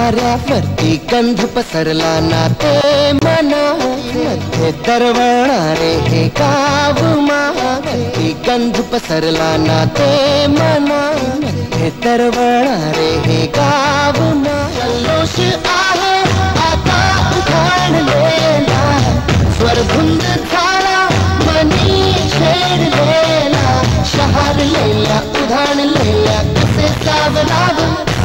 वाऱ्यावरती गंध पसरला नाते मनामध्ये दरवळणारे हे गाव माझे. गंध पसरला नाते मनामध्ये दरवळणारे हे गाव जल्लोष आहे आता उधळलेला. स्वरधुंद झाला मनी छेडलेला. शहारलेल्या उधळलेल्या कसे सावलाव.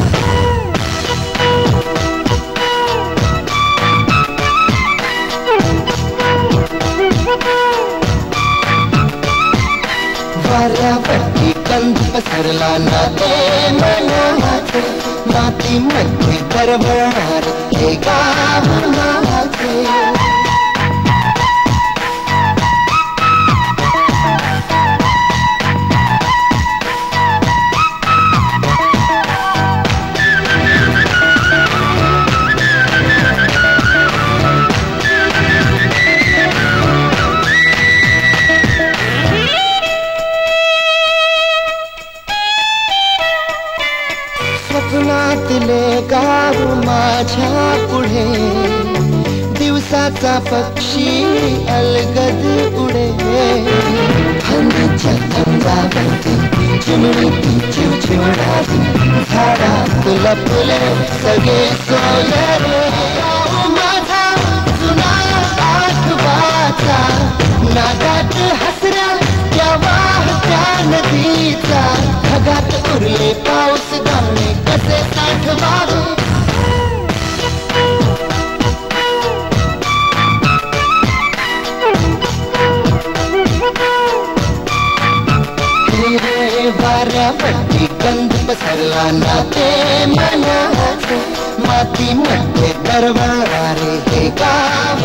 वाऱ्यावरती गंध पसरला नाते मनाचे. मातीमध्ये दरवळणार हे गाव माझे. स्वप्नातले गाव माझ्या पुढे. दिवसाचा पक्षी अलगद उडे. थंडीच्या अंगावरती चिमणीची चिवचिवडावी. झाडात लपले सगळे सोयरे. गाव माझा जुना आठवाचा. नागात हसऱ्या त्या वाहत्या नदीचा. ढगात उरले पाऊस दाणे कसे साठवावे. वाऱ्यावरती गंध पसरला नाते मनाचे. मातीमध्ये दरवळणारे हे गाव.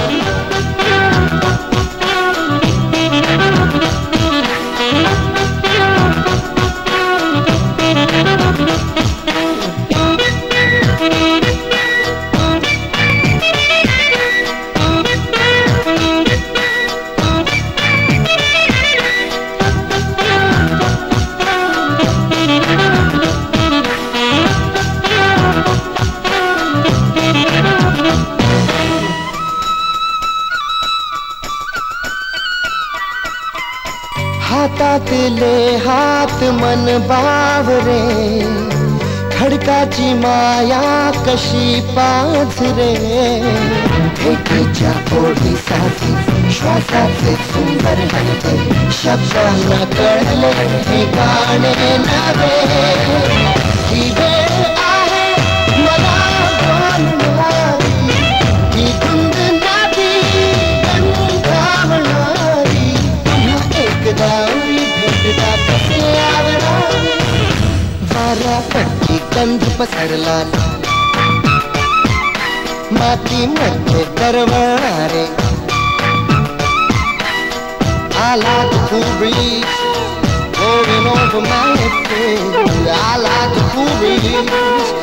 हातातले हात मन बावरे. खडकाची माया कशी पाझरे. भेटीच्या ओढीसाठी श्वासाचे सुंदर हलते. शब्दांना कळले हे गाणे नवे. ही वेळ आहे मला बोलणारी. ही धुंद नादी गंधावणारी. पुन्हा एकदा भेटता कसे आवडावे. वाऱ्यावरती गंध पसरला मातीमध्ये दरवळणारे. I like the cool breeze blowing over my face. I like the cool breeze